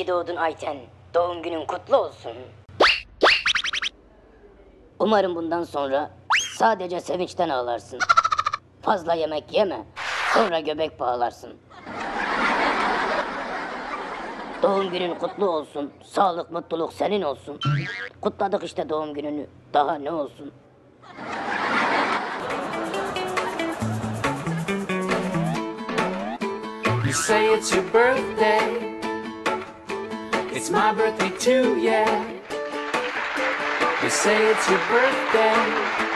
ki doğdun Ayten. Doğum günün kutlu olsun. Umarım bundan sonra sadece sevinçten ağlarsın. Fazla yemek yeme, sonra göbek bağlarsın. Doğum günün kutlu olsun, sağlık, mutluluk senin olsun. Kutladık işte doğum gününü, daha ne olsun. You say it's your birthday. It's my birthday too, yeah. You say it's your birthday.